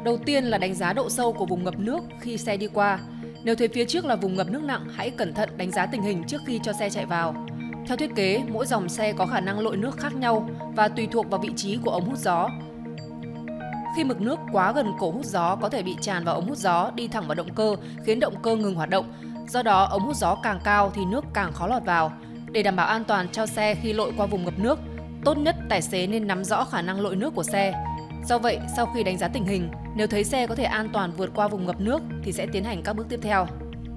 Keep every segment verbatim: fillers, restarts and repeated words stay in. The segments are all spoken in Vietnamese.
Đầu tiên là đánh giá độ sâu của vùng ngập nước khi xe đi qua. Nếu thấy phía trước là vùng ngập nước nặng, hãy cẩn thận đánh giá tình hình trước khi cho xe chạy vào. Theo thiết kế, mỗi dòng xe có khả năng lội nước khác nhau và tùy thuộc vào vị trí của ống hút gió. Khi mực nước quá gần cổ hút gió có thể bị tràn vào ống hút gió đi thẳng vào động cơ, khiến động cơ ngừng hoạt động. Do đó, ống hút gió càng cao thì nước càng khó lọt vào. Để đảm bảo an toàn cho xe khi lội qua vùng ngập nước, tốt nhất tài xế nên nắm rõ khả năng lội nước của xe. Do vậy, sau khi đánh giá tình hình, nếu thấy xe có thể an toàn vượt qua vùng ngập nước thì sẽ tiến hành các bước tiếp theo.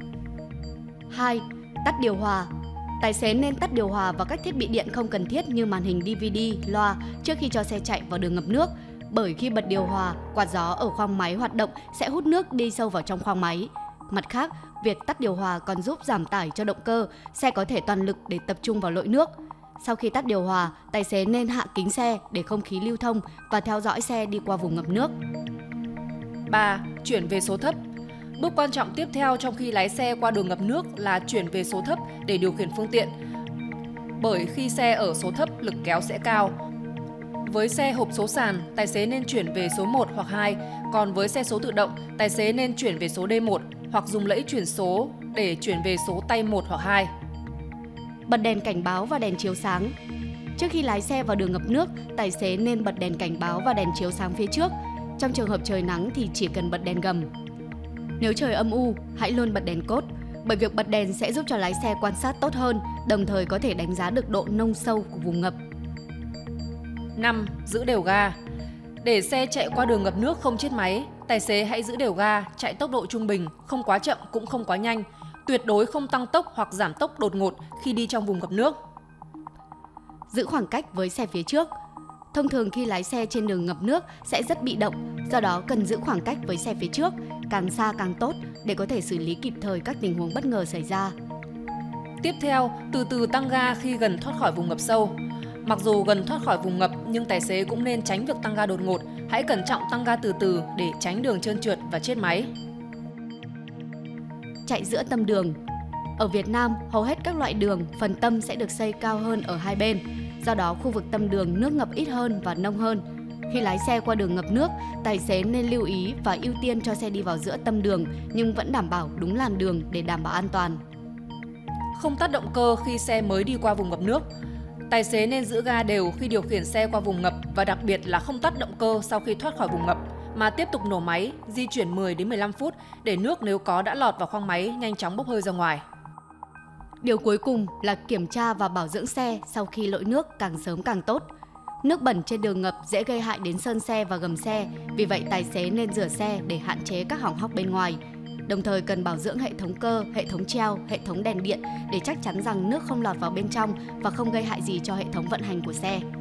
hai. Tắt điều hòa. Tài xế nên tắt điều hòa và các thiết bị điện không cần thiết như màn hình đê vê đê, loa trước khi cho xe chạy vào đường ngập nước. Bởi khi bật điều hòa, quạt gió ở khoang máy hoạt động sẽ hút nước đi sâu vào trong khoang máy. Mặt khác, việc tắt điều hòa còn giúp giảm tải cho động cơ, xe có thể toàn lực để tập trung vào lội nước. Sau khi tắt điều hòa, tài xế nên hạ kính xe để không khí lưu thông và theo dõi xe đi qua vùng ngập nước. ba. Chuyển về số thấp. Bước quan trọng tiếp theo trong khi lái xe qua đường ngập nước là chuyển về số thấp để điều khiển phương tiện. Bởi khi xe ở số thấp, lực kéo sẽ cao. Với xe hộp số sàn, tài xế nên chuyển về số một hoặc hai, còn với xe số tự động, tài xế nên chuyển về số đê một hoặc dùng lẫy chuyển số để chuyển về số tay một hoặc hai. Bật đèn cảnh báo và đèn chiếu sáng. Trước khi lái xe vào đường ngập nước, tài xế nên bật đèn cảnh báo và đèn chiếu sáng phía trước. Trong trường hợp trời nắng thì chỉ cần bật đèn gầm. Nếu trời âm u, hãy luôn bật đèn cốt, bởi việc bật đèn sẽ giúp cho lái xe quan sát tốt hơn, đồng thời có thể đánh giá được độ nông sâu của vùng ngập. năm. Giữ đều ga. Để xe chạy qua đường ngập nước không chết máy, tài xế hãy giữ đều ga, chạy tốc độ trung bình, không quá chậm cũng không quá nhanh. Tuyệt đối không tăng tốc hoặc giảm tốc đột ngột khi đi trong vùng ngập nước. Giữ khoảng cách với xe phía trước. Thông thường khi lái xe trên đường ngập nước sẽ rất bị động, do đó cần giữ khoảng cách với xe phía trước, càng xa càng tốt để có thể xử lý kịp thời các tình huống bất ngờ xảy ra. Tiếp theo, từ từ tăng ga khi gần thoát khỏi vùng ngập sâu. Mặc dù gần thoát khỏi vùng ngập nhưng tài xế cũng nên tránh việc tăng ga đột ngột, hãy cẩn trọng tăng ga từ từ để tránh đường trơn trượt và chết máy. Chạy giữa tâm đường. Ở Việt Nam, hầu hết các loại đường, phần tâm sẽ được xây cao hơn ở hai bên. Do đó, khu vực tâm đường nước ngập ít hơn và nông hơn. Khi lái xe qua đường ngập nước, tài xế nên lưu ý và ưu tiên cho xe đi vào giữa tâm đường nhưng vẫn đảm bảo đúng làn đường để đảm bảo an toàn. Không tắt động cơ khi xe mới đi qua vùng ngập nước. Tài xế nên giữ ga đều khi điều khiển xe qua vùng ngập và đặc biệt là không tắt động cơ sau khi thoát khỏi vùng ngập, mà tiếp tục nổ máy, di chuyển mười đến mười lăm phút để nước nếu có đã lọt vào khoang máy nhanh chóng bốc hơi ra ngoài. Điều cuối cùng là kiểm tra và bảo dưỡng xe sau khi lội nước càng sớm càng tốt. Nước bẩn trên đường ngập dễ gây hại đến sơn xe và gầm xe, vì vậy tài xế nên rửa xe để hạn chế các hỏng hóc bên ngoài. Đồng thời cần bảo dưỡng hệ thống cơ, hệ thống treo, hệ thống đèn điện để chắc chắn rằng nước không lọt vào bên trong và không gây hại gì cho hệ thống vận hành của xe.